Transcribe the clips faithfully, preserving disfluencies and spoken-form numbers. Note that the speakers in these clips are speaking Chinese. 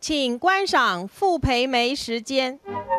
请观赏傅培梅时间。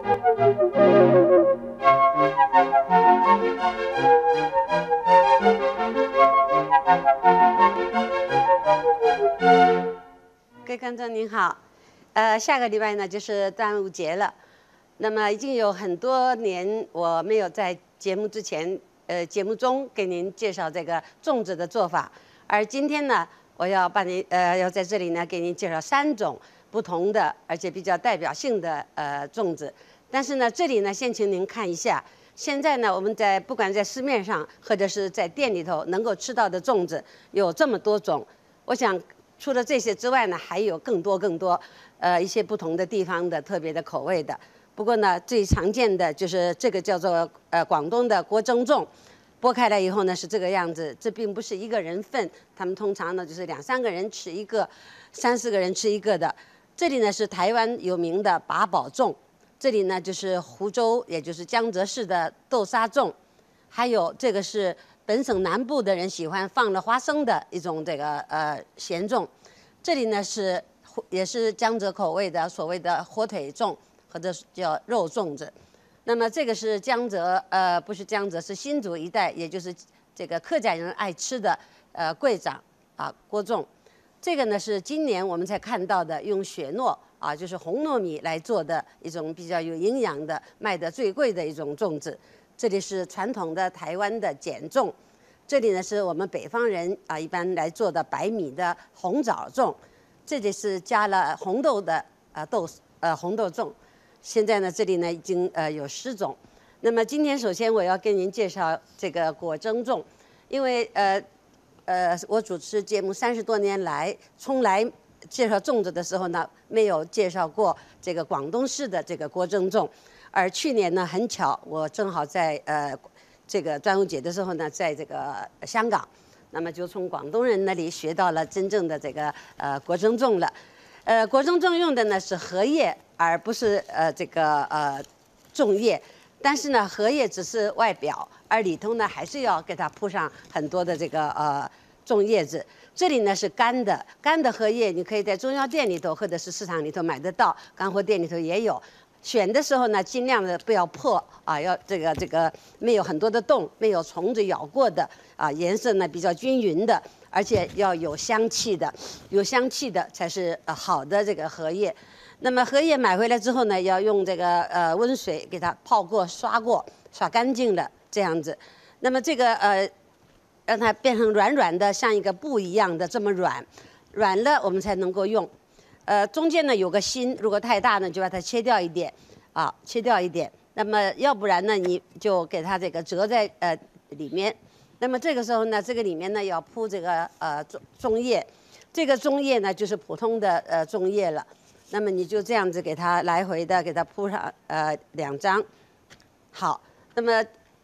各位观众您好，呃，下个礼拜呢就是端午节了。那么已经有很多年我没有在节目之前，呃，节目中给您介绍这个粽子的做法，而今天呢，我要把您呃要在这里呢给您介绍三种不同的而且比较代表性的呃粽子。但是呢，这里呢先请您看一下，现在呢我们在不管在市面上或者是在店里头能够吃到的粽子有这么多种，我想。除了这些之外呢，还有更多更多，呃，一些不同的地方的特别的口味的。不过呢，最常见的就是这个叫做呃广东的锅蒸粽，剥开来以后呢是这个样子。这并不是一个人份，他们通常呢就是两三个人吃一个，三四个人吃一个的。这里呢是台湾有名的八宝粽，这里呢就是湖州，也就是江浙市的豆沙粽，还有这个是。本省南部的人喜欢放了花生的一种这个呃咸粽，这里呢是也是江浙口味的所谓的火腿粽或者叫肉粽子。那么这个是江浙呃不是江浙是新竹一带，也就是这个客家人爱吃的呃桂掌啊锅粽。这个呢是今年我们才看到的用雪糯啊就是红糯米来做的一种比较有营养的卖得最贵的一种粽子。这里是传统的台湾的碱粽，这里呢是我们北方人啊一般来做的白米的红枣粽，这里是加了红豆的啊豆呃红豆粽。现在呢这里呢已经呃有十种。那么今天首先我要跟您介绍这个果蒸粽，因为呃呃我主持节目三十多年来，从来介绍粽子的时候呢没有介绍过这个广东式的这个果蒸粽。而去年呢，很巧，我正好在呃这个端午节的时候呢，在这个香港，那么就从广东人那里学到了真正的这个呃果蒸粽了。呃，果蒸粽用的呢是荷叶，而不是呃这个呃粽叶。但是呢，荷叶只是外表，而里头呢还是要给它铺上很多的这个呃粽叶子。这里呢是干的，干的荷叶你可以在中药店里头或者是市场里头买得到，干货店里头也有。选的时候呢，尽量的不要破啊，要这个这个没有很多的洞，没有虫子咬过的啊，颜色呢比较均匀的，而且要有香气的，有香气的才是呃好的这个荷叶。那么荷叶买回来之后呢，要用这个呃温水给它泡过、刷过、刷干净了这样子。那么这个呃让它变成软软的，像一个布一样的这么软，软了我们才能够用。呃，中间呢有个心，如果太大呢，就把它切掉一点，啊，切掉一点。那么要不然呢，你就给它这个折在呃里面。那么这个时候呢，这个里面呢要铺这个呃粽粽叶，这个粽叶呢就是普通的呃粽叶了。那么你就这样子给它来回的给它铺上呃两张。好，那么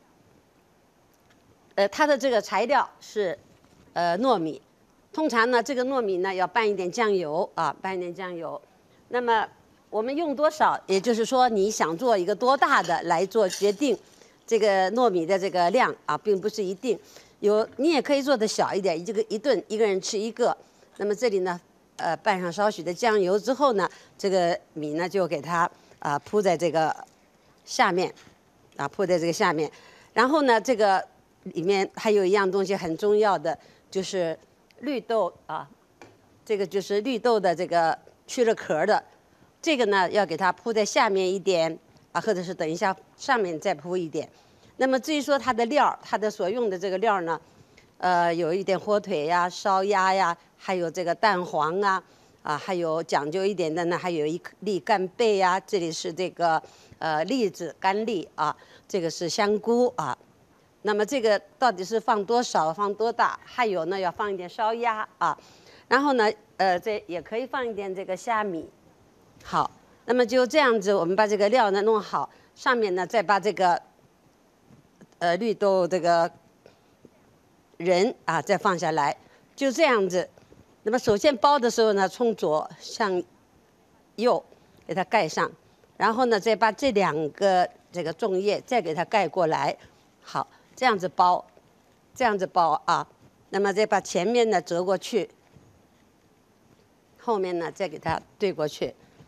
呃它的这个材料是呃糯米。通常呢，这个糯米呢要拌一点酱油啊，拌一点酱油。那么我们用多少，也就是说你想做一个多大的来做决定，这个糯米的这个量啊，并不是一定。有你也可以做的小一点，这个一顿一个人吃一个。那么这里呢，呃，拌上少许的酱油之后呢，这个米呢就给它啊、呃、铺在这个下面，啊铺在这个下面。然后呢，这个里面还有一样东西很重要的，就是。绿豆啊，这个就是绿豆的这个去了壳的，这个呢要给它铺在下面一点啊，或者是等一下上面再铺一点。那么至于说它的料，它的所用的这个料呢，呃，有一点火腿呀、烧鸭呀，还有这个蛋黄啊，啊，还有讲究一点的呢，还有一粒干贝呀，这里是这个呃栗子干栗啊，这个是香菇啊。那么这个到底是放多少，放多大？还有呢，要放一点烧鸭啊，然后呢，呃，这也可以放一点这个虾米。好，那么就这样子，我们把这个料呢弄好，上面呢再把这个呃绿豆这个仁啊再放下来，就这样子。那么首先包的时候呢，从左向右给它盖上，然后呢再把这两个这个粽叶再给它盖过来，好。这样子包，这样子包啊，那么再把前面呢折过去，后面呢再给它对过去，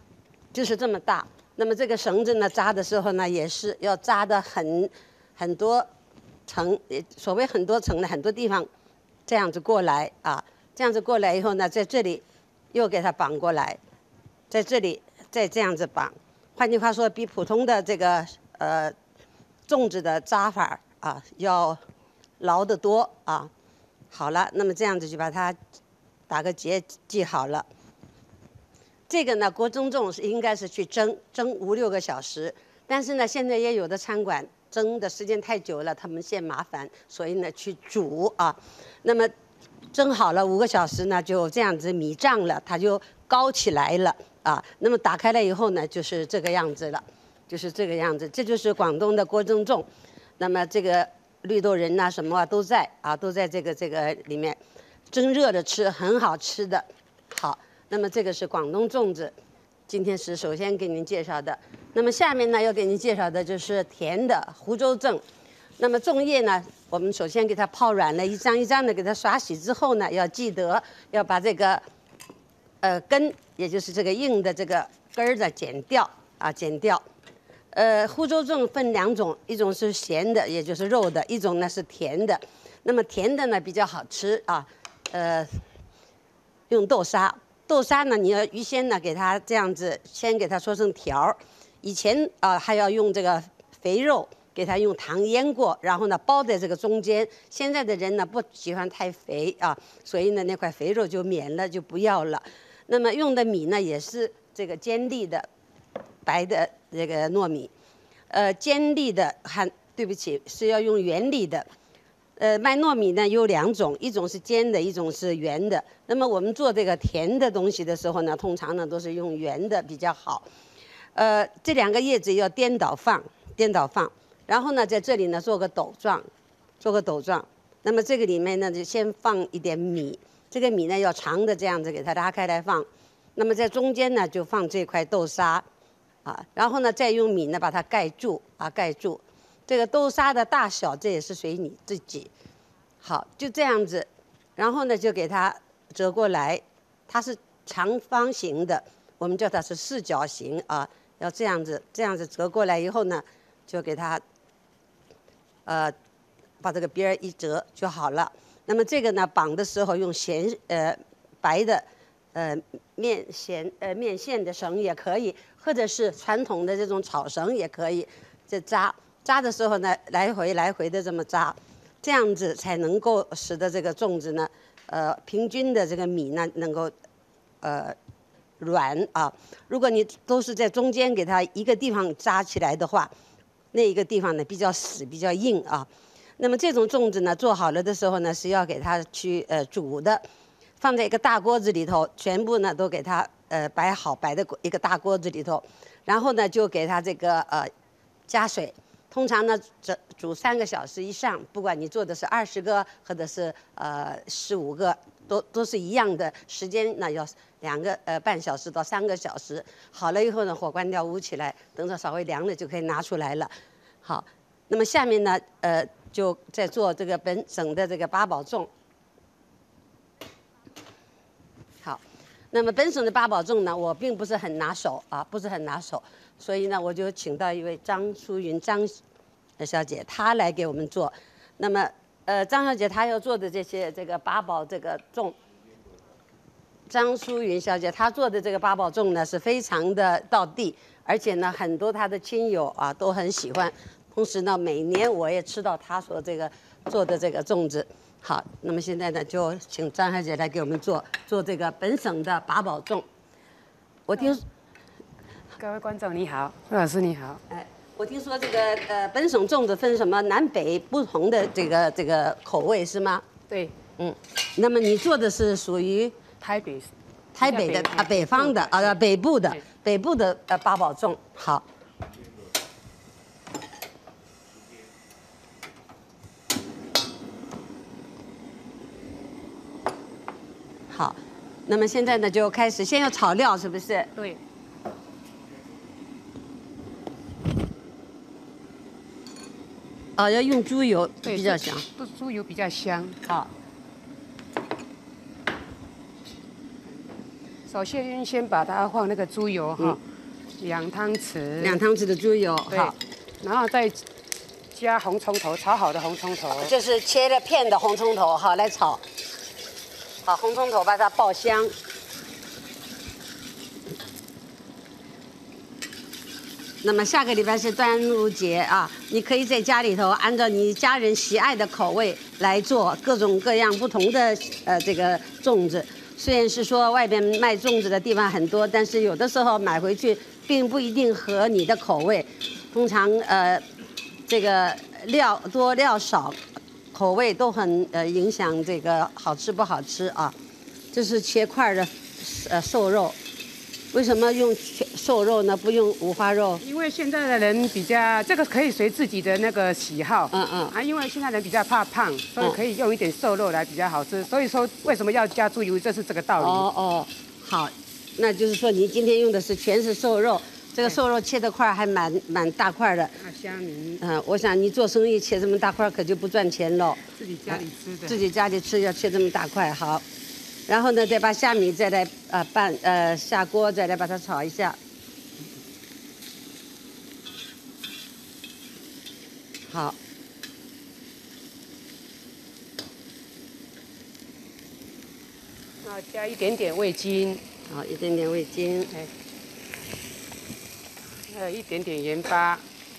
就是这么大。那么这个绳子呢，扎的时候呢，也是要扎的很很多层，所谓很多层的很多地方，这样子过来啊，这样子过来以后呢，在这里又给它绑过来，在这里再这样子绑。换句话说，比普通的这个呃粽子的扎法啊要牢得多啊。好了，那么这样子就把它打个结系好了。这个呢，锅蒸粽是应该是去蒸，蒸五六个小时。但是呢，现在也有的餐馆蒸的时间太久了，他们嫌麻烦，所以呢去煮啊。那么蒸好了五个小时呢，就这样子米胀了，它就高起来了啊。那么打开来以后呢，就是这个样子了，就是这个样子。这就是广东的锅蒸粽。那么这个绿豆仁呐、啊、什么啊都在啊，都在这个这个里面，蒸热的吃很好吃的。好。那么这个是广东粽子，今天是首先给您介绍的。那么下面呢要给您介绍的就是甜的湖州粽。那么粽叶呢，我们首先给它泡软了，一张一张的给它刷洗之后呢，要记得要把这个呃根，也就是这个硬的这个根儿的剪掉啊，剪掉。呃，湖州粽分两种，一种是咸的，也就是肉的；一种呢是甜的。那么甜的呢比较好吃啊，呃，用豆沙。豆沙呢，你要预先呢给它这样子，先给它搓成条儿。以前啊、呃、还要用这个肥肉给它用糖腌过，然后呢包在这个中间。现在的人呢不喜欢太肥啊，所以呢那块肥肉就免了，就不要了。那么用的米呢也是这个尖粒的白的这个糯米，呃尖粒的还对不起是要用圆粒的。呃，卖糯米呢有两种，一种是尖的，一种是圆的。那么我们做这个甜的东西的时候呢，通常呢都是用圆的比较好。呃，这两个叶子要颠倒放，颠倒放，然后呢在这里呢做个斗状，做个斗状。那么这个里面呢就先放一点米，这个米呢要长的这样子给它拉开来放。那么在中间呢就放这块豆沙，啊，然后呢再用米呢把它盖住，啊盖住。这个豆沙的大小，这也是随你自己。好，就这样子，然后呢，就给它折过来。它是长方形的，我们叫它是四角形啊。要这样子，这样子折过来以后呢，就给它，呃，把这个边儿一折就好了。那么这个呢，绑的时候用咸呃白的呃面线呃面线的绳也可以，或者是传统的这种草绳也可以，这扎。扎的时候呢，来回来回的这么扎，这样子才能够使得这个粽子呢，呃，平均的这个米呢能够，呃，软啊。如果你都是在中间给它一个地方扎起来的话，那一个地方呢比较死，比较硬啊。那么这种粽子呢做好了的时候呢，是要给它去呃煮的，放在一个大锅子里头，全部呢都给它呃摆好，摆在一个大锅子里头，然后呢就给它这个呃加水。通常呢，煮煮三个小时以上，不管你做的是二十个或者是呃十五个，都都是一样的时间呢，要两个呃半小时到三个小时。好了以后呢，火关掉，捂起来，等它稍微凉了就可以拿出来了。好，那么下面呢，呃，就在做这个本省的这个八宝粽。好，那么本省的八宝粽呢，我并不是很拿手啊，不是很拿手。所以呢，我就请到一位张淑云张小姐，她来给我们做。那么，呃，张小姐她要做的这些这个八宝这个粽，张淑云小姐她做的这个八宝粽呢是非常的道地，而且呢很多她的亲友啊都很喜欢。同时呢，每年我也吃到她所这个做的这个粽子。好，那么现在呢就请张小姐来给我们做做这个本省的八宝粽。我听。 各位观众你好，魏老师你好。 哎，我听说这个呃本省粽子分什么南北不同的这个这个口味是吗？ 对， 嗯，那么你做的是属于台北， 台北的啊北方的啊北部的北部的呃八宝粽。好。好，那么现在呢就开始先要炒料是不是？ 对。 哦，要用猪油比较香， 猪油比较香。 好， 首先先把它放那个猪油哈， 两汤匙， 两汤匙的猪油， 对好， 然后再加红葱头，炒好的红葱头， 就是切了片的红葱头，好来炒。好，红葱头把它爆香。那么下个礼拜是端午节啊，你可以在家里头按照你家人喜爱的口味来做各种各样不同的呃这个粽子。虽然是说外边卖粽子的地方很多，但是有的时候买回去并不一定合你的口味。通常呃这个料多料少，口味都很呃影响这个好吃不好吃啊。这是切块的呃瘦肉。为什么用瘦肉呢？不用五花肉？ 因为现在的人比较，这个可以随自己的那个喜好。 嗯嗯。 啊，因为现在人比较怕胖，所以可以用一点瘦肉来比较好吃。所以说为什么要加猪油，这是这个道理。 哦哦，好，那就是说你今天用的是全是瘦肉，这个瘦肉切的块还蛮蛮大块的。 啊，虾米。 嗯，我想你做生意切这么大块可就不赚钱喽。 自己家里吃的。 自己家里吃要切这么大块，好。然后呢，再把虾米再来呃拌呃下锅，再来把它炒一下。好。 啊，加一点点味精。 好，一点点味精。 哎。还有一点点盐巴。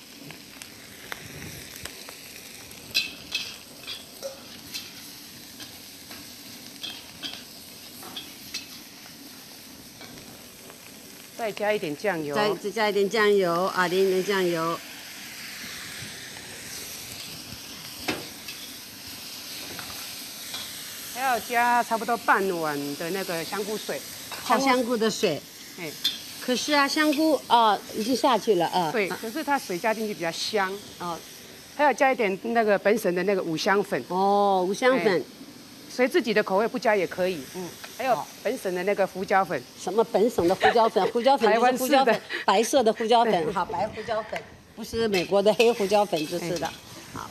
再加一点酱油， 再再加一点酱油啊，淋一点酱油。 还要加差不多半碗的那个香菇水， 炒香菇的水。 哎， 可是啊，香菇啊已经下去了啊。 对，可是它水加进去比较香哦。还要加一点那个本省的那个五香粉。 哦，五香粉。 随自己的口味不加也可以，嗯，还有本省的那个胡椒粉， 什么本省的胡椒粉？胡椒粉就是胡椒粉，白色的胡椒粉，好，白胡椒粉，不是美国的黑胡椒粉，就是的，好，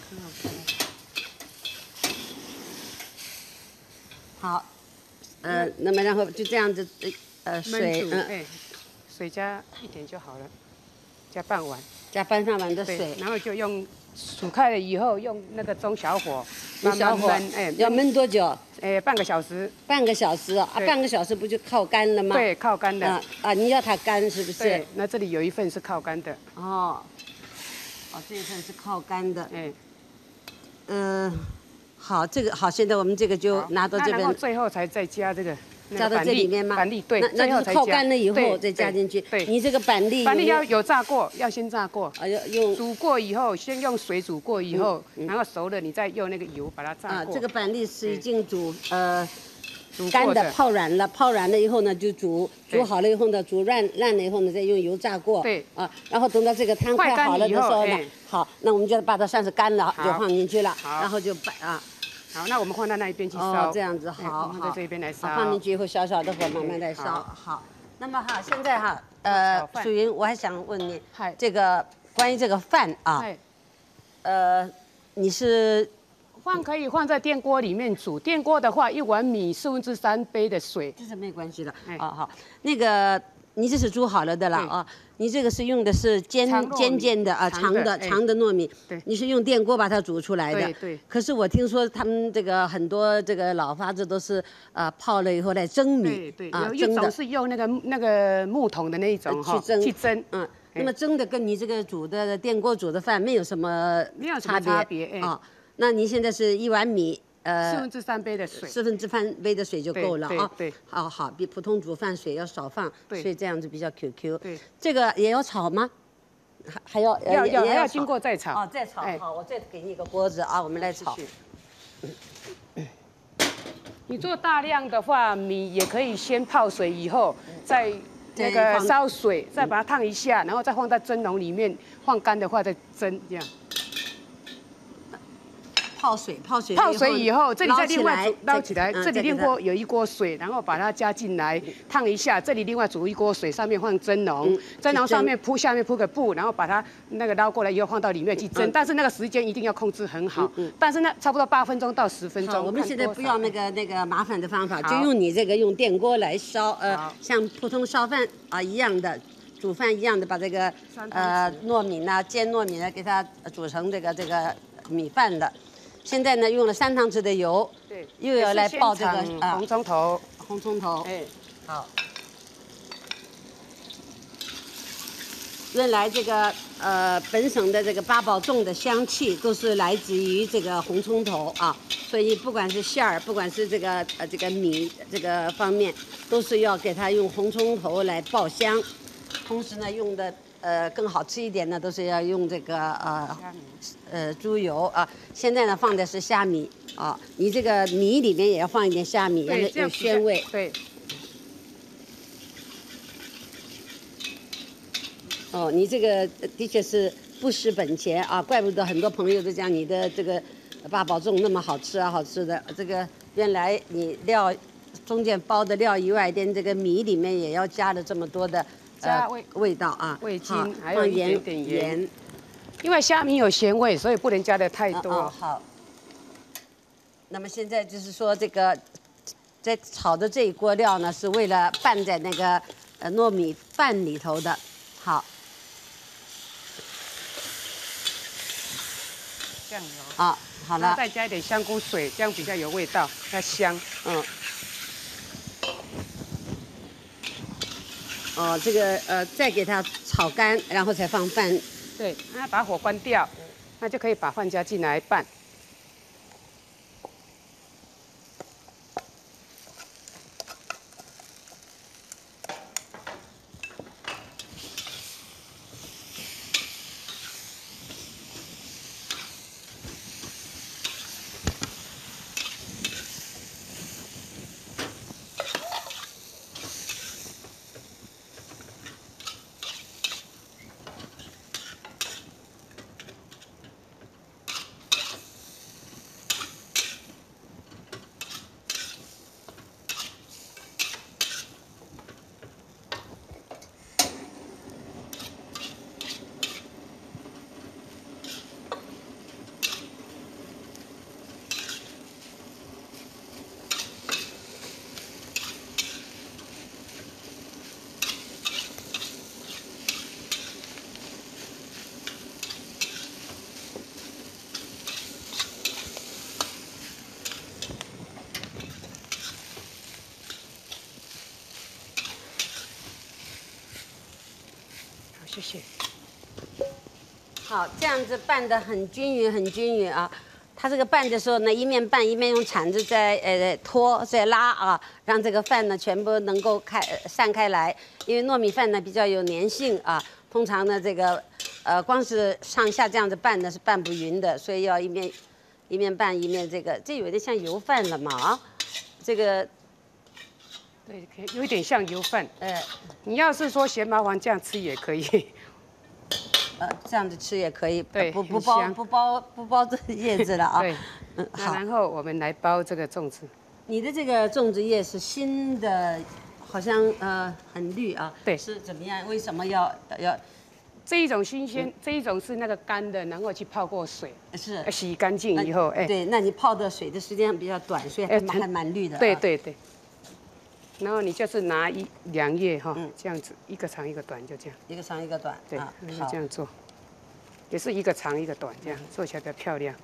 好，呃，那么然后就这样子，呃，水， 嗯，水加一点就好了，加半碗， 加半上碗的水， 然后就用。煮开了以后，用那个中小火， 慢慢焖，哎，要焖多久？ 哎，半个小时。 半个小时啊，半个小时不就靠干了吗？ 对，靠干的。 啊啊，你要它干是不是？ 对，那这里有一份是靠干的。 哦，哦，这一份是靠干的。 哎， 嗯，好，这个好，现在我们这个就拿到这边。 然后最后才再加这个。 加到这里面吗？ 板栗对， 那那就是靠干了以后再加进去。 对， 你这个板栗， 板栗要有炸过，要先炸过。 啊，要用煮过以后，先用水煮过以后，然后熟了，你再用那个油把它炸过。 啊，这个板栗是已经煮呃干的，泡软了，泡软了以后呢就煮，煮好了以后呢煮烂烂了以后呢再用油炸过。 对。 啊，然后等到这个汤快好了的时候呢，好，那我们就把它算是干了，就放进去了，然后就把啊。 好，那我们放到那一边去烧。 哦，这样子好， 放在这边来烧。 放进去以后，小小的火慢慢来烧。好，那么哈，现在哈，呃，淑云，我还想问你，这个关于这个饭啊，呃，你是饭可以放在电锅里面煮。电锅的话，一碗米四分之三杯的水， 这是没关系的。哦好，那个你这是煮好了的了啊。你这个是用的是尖尖尖的啊，长的长的糯米，你是用电锅把它煮出来的。 对对。 可是我听说他们这个很多这个老法子都是呃泡了以后来蒸米。 对对。有一种是用那个那个木桶的那一种哈， 去蒸去蒸。 嗯。那么蒸的跟你这个煮的电锅煮的饭没有什么没有什么差别啊。那你现在是一碗米。 呃，四分之三杯的水， 四分之三杯的水就够了啊。 对， 好好，比普通煮饭水要少放，所以这样子比较 Q Q。 对， 这个也要炒吗？还还要要要要经过再炒。 哦，再炒。好，我再给你一个锅子啊，我们来炒。 你做大量的话，米也可以先泡水，以后再那个烧水，再把它烫一下，然后再放在蒸笼里面，放干的话再蒸这样。 泡水，泡水， 泡水以后，这里再另外煮捞起来，这里另外有一锅水，然后把它加进来烫一下，这里另外煮一锅水，上面放蒸笼，蒸笼上面铺下面铺个布，然后把它那个捞过来以后放到里面去蒸，但是那个时间一定要控制很好，但是呢差不多八分钟到十分钟。 我们现在不要那个那个麻烦的方法，就用你这个用电锅来烧，呃，像普通烧饭啊一样的。 煮饭一样的把这个呃糯米呢煎糯米呢给它煮成这个这个米饭的。现在呢用了三汤匙的油， 对， 又要来爆这个啊红葱头， 红葱头， 哎， 好。原来这个呃本省的这个八宝粽的香气都是来自于这个红葱头啊，所以不管是馅儿，不管是这个呃这个米这个方面，都是要给它用红葱头来爆香。同时呢，用的呃更好吃一点呢，都是要用这个呃呃猪油啊。现在呢放的是虾米啊，你这个米里面也要放一点虾米，让它有鲜味。 对。 哦，你这个的确是不失本钱啊，怪不得很多朋友都讲你的这个八宝粽那么好吃啊，好吃的。这个原来你料中间包的料以外，连这个米里面也要加了这么多的加味味道啊， 味精，还有一点点盐。因为虾米有咸味，所以不能加的太多。 哦，好。那么现在就是说，这个在炒的这一锅料呢，是为了拌在那个呃糯米饭里头的。好。 酱油啊，好了， 再加一点香菇水，这样比较有味道，它香。 嗯。哦，这个呃，再给它炒干，然后才放饭。 对，那把火关掉，那就可以把饭加进来拌。谢谢。 好，这样子拌得很均匀，很均匀啊。它这个拌的时候呢，一面拌一面用铲子在呃拖在拉啊，让这个饭呢全部能够开散开来。因为糯米饭呢比较有粘性啊，通常呢这个呃光是上下这样子拌呢是拌不匀的，所以要一面一面拌一面这个，这有点像油饭了嘛啊，这个。 对，有一点像油饭。 呃， 你要是说嫌麻烦，这样吃也可以。 呃，这样子吃也可以。 对， 不不包不包不包这叶子了啊。 对。嗯，好。然后我们来包这个粽子。 你的这个粽子叶是新的，好像呃很绿啊。 对。 是怎么样？为什么要要？ 这一种新鲜，嗯、这一种是那个干的，然后去泡过水， 是洗干净以后，哎。 对，那你泡的水的时间比较短，所以还还蛮绿的。 对对对。然后你就是拿一两叶哈，这样子一个长一个短，就这样。 一个长一个短。 对，就这样做，也是一个长一个短，这样做起来比较漂亮。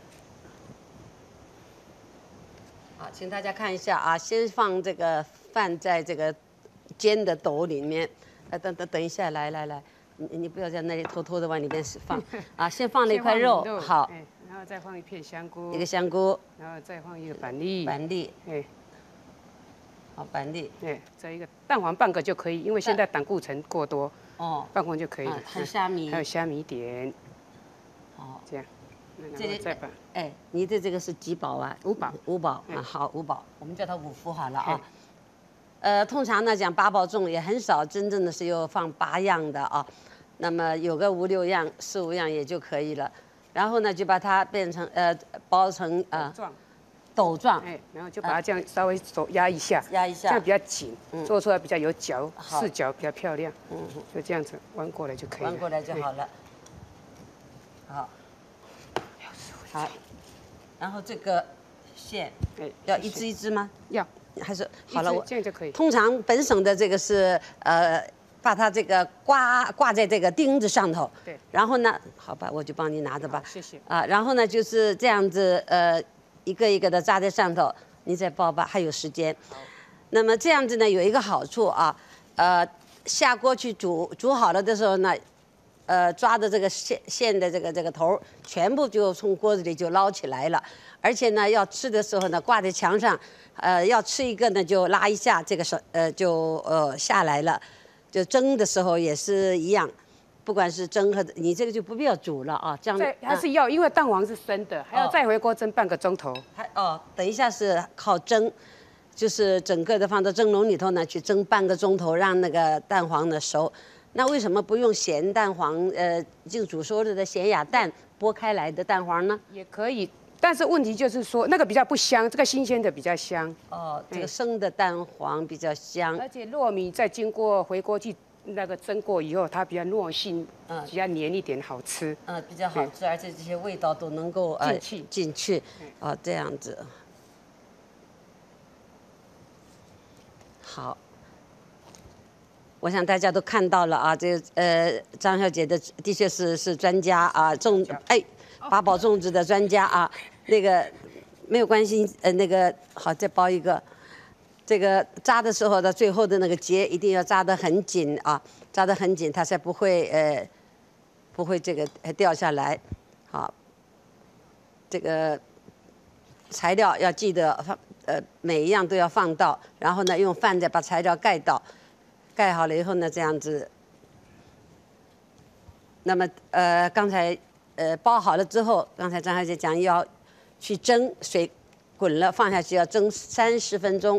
好，请大家看一下啊，先放这个饭在这个煎的斗里面，呃，等等等一下，来来来，你你不要在那里偷偷的往里面放啊，先放了一块肉，好， 然后再放一片香菇， 一个香菇， 然后再放一个板栗， 板栗， 哎。 好，板栗， 对，再一个蛋黄半个就可以，因为现在胆固醇过多， 哦， 半黄就可以了。 还有虾米， 还有虾米点， 好， 这样， 这里再把， 哎，你的这个是几宝啊？ 五宝， 五宝啊，好，五宝，我们叫它五福好了啊。呃，通常呢讲八宝粽也很少真正的是有放八样的啊，那么有个五六样、四五样也就可以了。然后呢，就把它变成呃包成呃。斗状， 哎，然后就把它这样稍微手压一下， 压一下， 这样比较紧，做出来比较有角，四角比较漂亮。嗯，就这样子弯过来就可以了。 弯过来就好了。好，好，然后这个线，哎，要一支一支吗？ 要， 还是好了，我这样就可以。 通常本省的这个是呃把它这个挂挂在这个钉子上头。 对。 然后呢，好吧，我就帮你拿着吧。 谢谢。 啊，然后呢就是这样子，呃，一个一个的扎在上头，你再包吧，还有时间。那么这样子呢有一个好处啊，呃，下锅去煮，煮好了的时候呢。呃，抓的这个线线的这个这个头，全部就从锅子里就捞起来了。而且呢，要吃的时候呢，挂在墙上，呃，要吃一个呢就拉一下，这个手呃就呃下来了。就蒸的时候也是一样，不管是蒸和你这个就不必要煮了啊，这样再还是要，因为蛋黄是生的，还要再回锅蒸半个钟头。 还哦，等一下是靠蒸，就是整个的放到蒸笼里头呢去蒸半个钟头，让那个蛋黄呢熟。那为什么不用咸蛋黄？呃，已经煮熟了的咸鸭蛋剥开来的蛋黄呢？ 也可以，但是问题就是说那个比较不香，这个新鲜的比较香。 哦，这个生的蛋黄比较香。 而且糯米在经过回锅去那个蒸过以后，它比较糯性，嗯，比较黏一点，好吃。 嗯，比较好吃，而且这些味道都能够进去进去。哦，这样子。好。我想大家都看到了啊，这呃张小姐的的确是是专家啊，粽哎八宝粽子的专家啊，那个没有关系，呃那个好再包一个，这个扎的时候的最后的那个结一定要扎得很紧啊，扎得很紧，它才不会呃不会这个掉下来，好，这个材料要记得放呃每一样都要放到，然后呢用饭再把材料盖到。盖好了以后呢，这样子。那么呃，刚才呃包好了之后，刚才张小姐讲要去蒸，水滚了放下去要蒸三十分钟。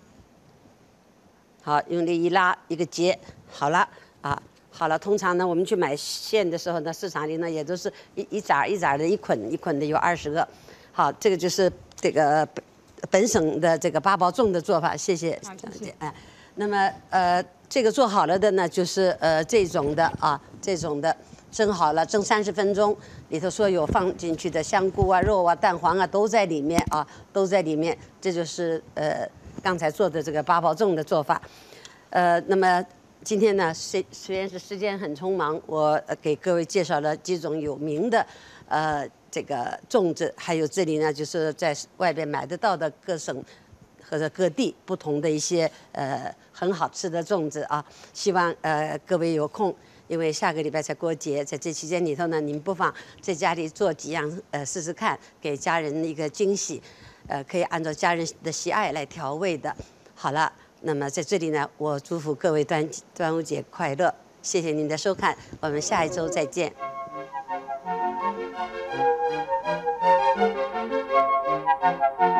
好，用力一拉一个结，好了啊，好了。通常呢，我们去买线的时候呢，市场里呢也都是一一扎一扎的，一捆一捆的有二十个。好，这个就是这个本本省的这个八宝粽的做法。谢谢张小姐。哎，那么呃。这个做好了的呢，就是呃这种的啊，这种的蒸好了，蒸三十分钟，里头所有放进去的香菇啊、肉啊、蛋黄啊都在里面啊，都在里面。这就是呃刚才做的这个八宝粽的做法。呃，那么今天呢，虽虽然是时间很匆忙，我给各位介绍了几种有名的呃这个粽子，还有这里呢就是在外边买得到的各省。或者各地不同的一些呃很好吃的粽子啊，希望呃各位有空，因为下个礼拜才过节，在这期间里头呢，你们不妨在家里做几样呃试试看，给家人一个惊喜，呃可以按照家人的喜爱来调味的。好了，那么在这里呢，我祝福各位端端午节快乐，谢谢您的收看，我们下一周再见。 Thank you.